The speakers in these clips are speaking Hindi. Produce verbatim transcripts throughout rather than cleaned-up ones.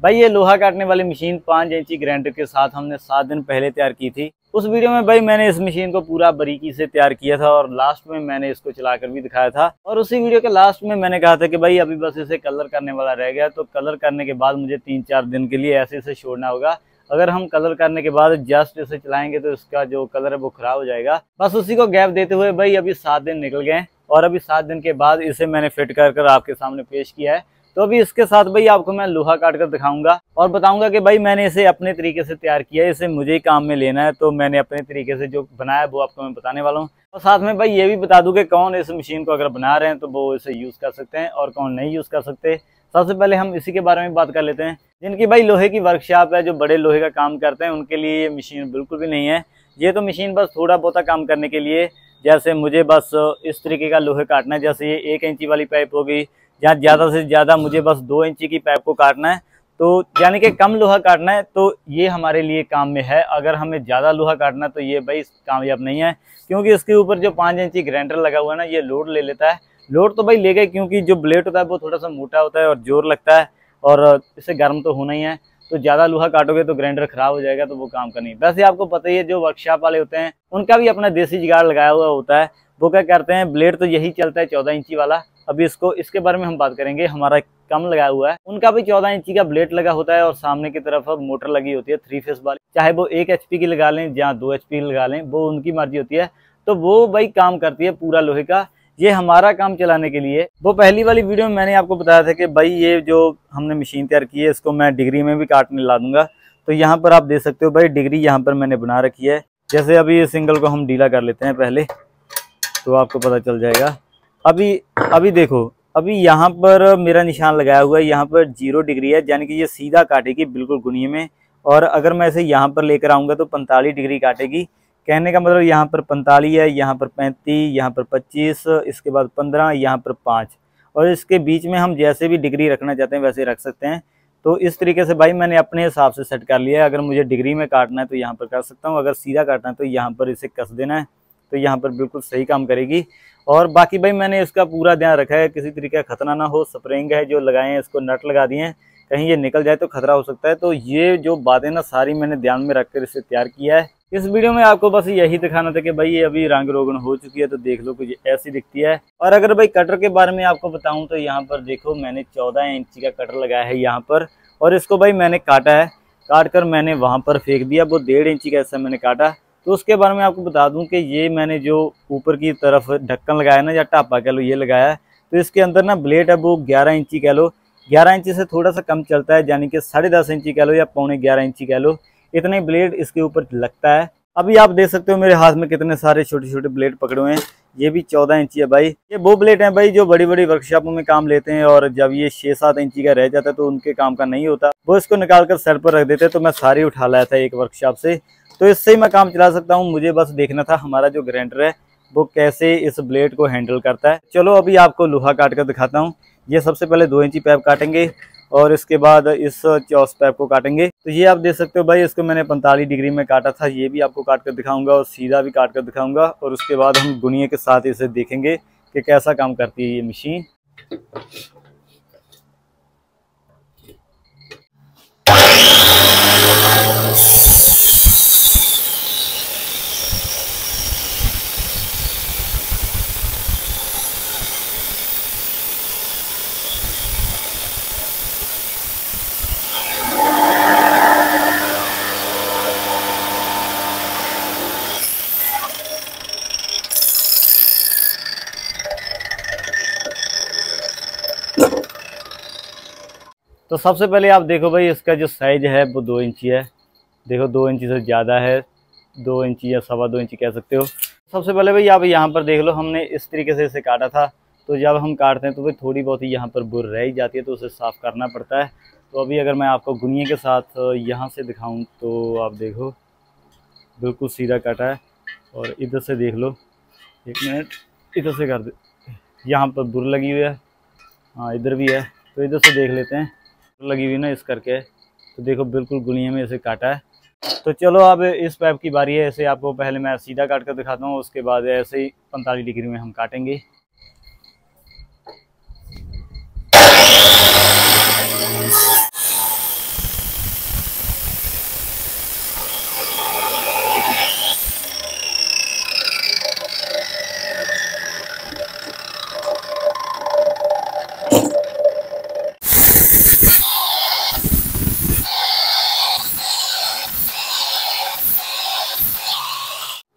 भाई ये लोहा काटने वाली मशीन पाँच इंची ग्राइंडर के साथ हमने सात दिन पहले तैयार की थी। उस वीडियो में भाई मैंने इस मशीन को पूरा बारीकी से तैयार किया था और लास्ट में मैंने इसको चलाकर भी दिखाया था। और उसी वीडियो के लास्ट में मैंने कहा था कि भाई अभी बस इसे कलर करने वाला रह गया, तो कलर करने के बाद मुझे तीन चार दिन के लिए ऐसे इसे छोड़ना होगा। अगर हम कलर करने के बाद जस्ट इसे चलाएंगे तो इसका जो कलर है वो खराब हो जाएगा। बस उसी को गैप देते हुए भाई अभी सात दिन निकल गए और अभी सात दिन के बाद इसे मैंने फिट कर कर आपके सामने पेश किया है। तो अभी इसके साथ भाई आपको मैं लोहा काट कर दिखाऊंगा और बताऊंगा कि भाई मैंने इसे अपने तरीके से तैयार किया है, इसे मुझे ही काम में लेना है, तो मैंने अपने तरीके से जो बनाया वो आपको मैं बताने वाला हूँ। और साथ में भाई ये भी बता दूं कि कौन इस मशीन को अगर बना रहे हैं तो वो इसे यूज़ कर सकते हैं और कौन नहीं यूज़ कर सकते। सबसे पहले हम इसी के बारे में बात कर लेते हैं। जिनकी भाई लोहे की वर्कशॉप है, जो बड़े लोहे का काम करते हैं, उनके लिए ये मशीन बिल्कुल भी नहीं है। ये तो मशीन बस थोड़ा बहुत काम करने के लिए, जैसे मुझे बस इस तरीके का लोहे काटना है, जैसे ये एक इंची वाली पाइप होगी, या ज़्यादा से ज़्यादा मुझे बस दो इंची की पाइप को काटना है, तो यानी कि कम लोहा काटना है, तो ये हमारे लिए काम में है। अगर हमें ज़्यादा लोहा काटना है तो ये भाई कामयाब नहीं है, क्योंकि इसके ऊपर जो पाँच इंची ग्राइंडर लगा हुआ है ना, ये लोड ले लेता है। लोड तो भाई ले गए, क्योंकि जो ब्लेड होता है वो थोड़ा सा मोटा होता है और जोर लगता है और इससे गर्म तो होना ही है। तो ज़्यादा लोहा काटोगे तो ग्राइंडर खराब हो जाएगा, तो वो काम का नहीं। वैसे आपको पता ही है, जो वर्कशॉप वाले होते हैं उनका भी अपना देसी जुगाड़ लगाया हुआ होता है। वो क्या करते हैं, ब्लेड तो यही चलता है चौदह इंची वाला। अभी इसको इसके बारे में हम बात करेंगे। हमारा कम लगाया हुआ है, उनका भी चौदह इंची का ब्लेड लगा होता है और सामने की तरफ मोटर लगी होती है थ्री फेस वाली। चाहे वो एक एचपी की लगा लें या दो एचपी की लगा लें, वो उनकी मर्जी होती है। तो वो भाई काम करती है पूरा लोहे का। ये हमारा काम चलाने के लिए, वो पहली वाली वीडियो में मैंने आपको बताया था कि भाई ये जो हमने मशीन तैयार की है, इसको मैं डिग्री में भी काटने ला दूंगा। तो यहाँ पर आप देख सकते हो भाई डिग्री यहाँ पर मैंने बना रखी है। जैसे अभी ये सिंगल को हम ढीला कर लेते हैं पहले, तो आपको पता चल जाएगा। अभी अभी देखो, अभी यहाँ पर मेरा निशान लगाया हुआ है, यहाँ पर जीरो डिग्री है, यानी कि ये सीधा काटेगी बिल्कुल गुनिये में। और अगर मैं इसे यहाँ पर लेकर आऊँगा तो पैंतालीस डिग्री काटेगी। कहने का मतलब यहाँ पर पैंतालीस है, यहाँ पर पैंतीस, यहाँ पर पच्चीस, इसके बाद पंद्रह, यहाँ पर पाँच, और इसके बीच में हम जैसे भी डिग्री रखना चाहते हैं वैसे रख सकते हैं। तो इस तरीके से भाई मैंने अपने हिसाब से सेट कर लिया है। अगर मुझे डिग्री में काटना है तो यहाँ पर कर सकता हूँ, अगर सीधा काटना है तो यहाँ पर इसे कस देना है, तो यहाँ पर बिल्कुल सही काम करेगी। और बाकी भाई मैंने इसका पूरा ध्यान रखा है, किसी तरीके का खतरा ना हो। स्प्रिंग है जो लगाए हैं, इसको नट लगा दिए हैं, कहीं ये निकल जाए तो खतरा हो सकता है। तो ये जो बातें ना सारी मैंने ध्यान में रखकर इसे तैयार किया है। इस वीडियो में आपको बस यही दिखाना था कि भाई ये अभी रंग रोगन हो चुकी है, तो देख लो कुछ ऐसी दिखती है। और अगर भाई कटर के बारे में आपको बताऊं तो यहाँ पर देखो मैंने चौदह इंची का कटर लगाया है यहाँ पर, और इसको भाई मैंने काटा है। काट कर मैंने वहाँ पर फेंक दिया, वो डेढ़ इंची का ऐसा मैंने काटा। तो उसके बारे में आपको बता दूं कि ये मैंने जो ऊपर की तरफ ढक्कन लगाया ना, या टापा कह लो, ये लगाया है। तो इसके अंदर ना ब्लेड है वो ग्यारह इंची कह लो, ग्यारह इंची से थोड़ा सा कम चलता है, यानी कि साढ़े दस इंची कह लो या पौने ग्यारह इंची कह लो, इतने ब्लेड इसके ऊपर लगता है। अभी आप देख सकते हो मेरे हाथ में कितने सारे छोटे छोटे ब्लेड पकड़े हुए हैं। ये भी चौदह इंची है भाई। ये वो ब्लेड हैं भाई जो बड़ी बड़ी वर्कशॉपों में काम लेते हैं, और जब ये छः सात इंची का रह जाता है तो उनके काम का नहीं होता, वो इसको निकाल कर सर पर रख देते। तो मैं सारी उठा लाया था एक वर्कशॉप से, तो इससे ही मैं काम चला सकता हूँ। मुझे बस देखना था हमारा जो ग्राइंडर है वो कैसे इस ब्लेड को हैंडल करता है। चलो अभी आपको लोहा काट कर दिखाता हूँ। ये सबसे पहले दो इंची पाइप काटेंगे और इसके बाद इस चौस पाइप को काटेंगे। तो ये आप देख सकते हो भाई, इसको मैंने पैंतालीस डिग्री में काटा था। ये भी आपको काट कर दिखाऊंगा और सीधा भी काट कर दिखाऊंगा, और उसके बाद हम गुनिये के साथ इसे देखेंगे कि कैसा काम करती है ये मशीन। तो सबसे पहले आप देखो भाई, इसका जो साइज है वो दो इंची है। देखो दो इंची से ज़्यादा है, दो इंची या सवा दो इंची कह सकते हो। सबसे पहले भाई आप यहाँ पर देख लो, हमने इस तरीके से इसे काटा था। तो जब हम काटते हैं तो भाई थोड़ी बहुत ही यहाँ पर बुर रह ही जाती है, तो उसे साफ़ करना पड़ता है। तो अभी अगर मैं आपको गुनिये के साथ यहाँ से दिखाऊँ तो आप देखो बिल्कुल सीधा काटा है। और इधर से देख लो, एक मिनट इधर से कर दे, यहाँ पर बुर लगी हुई है, हाँ इधर भी है। तो इधर से देख लेते हैं, लगी हुई ना इस करके, तो देखो बिल्कुल गुनिये में इसे काटा है। तो चलो अब इस पाइप की बारी है। ऐसे आपको पहले मैं सीधा काट कर दिखाता हूँ, उसके बाद ऐसे ही पैंतालीस डिग्री में हम काटेंगे।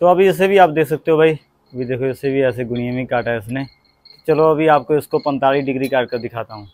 तो अभी इसे भी आप देख सकते हो भाई, अभी देखो इसे भी ऐसे गुनिये में काटा है इसने। चलो अभी आपको इसको पैंतालीस डिग्री काट कर दिखाता हूँ।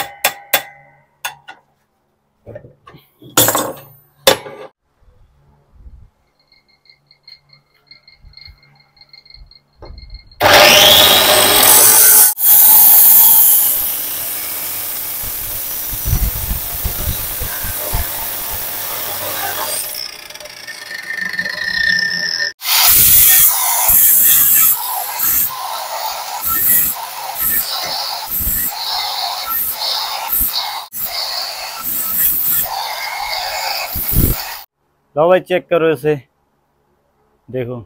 लो भाई चेक करो इसे, देखो।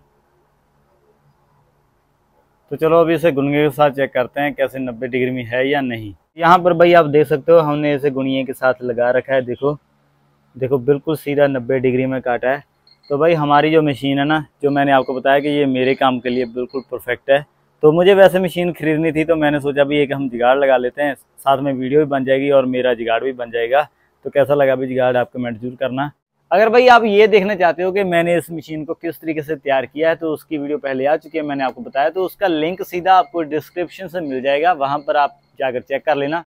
तो चलो अभी इसे गुनगे के साथ चेक करते हैं कैसे नब्बे डिग्री में है या नहीं। यहाँ पर भाई आप देख सकते हो हमने इसे गुनिये के साथ लगा रखा है। देखो देखो बिल्कुल सीधा नब्बे डिग्री में काटा है। तो भाई हमारी जो मशीन है ना, जो मैंने आपको बताया कि ये मेरे काम के लिए बिल्कुल परफेक्ट है। तो मुझे वैसे मशीन खरीदनी थी, तो मैंने सोचा भी एक हम जुगाड़ लगा लेते हैं, साथ में वीडियो भी बन जाएगी और मेरा जुगाड़ भी बन जाएगा। तो कैसा लगा भी जुगाड़, आप कमेंट जरूर करना। अगर भाई आप ये देखना चाहते हो कि मैंने इस मशीन को किस तरीके से तैयार किया है, तो उसकी वीडियो पहले आ चुकी है, मैंने आपको बताया। तो उसका लिंक सीधा आपको डिस्क्रिप्शन से मिल जाएगा, वहां पर आप जाकर चेक कर लेना।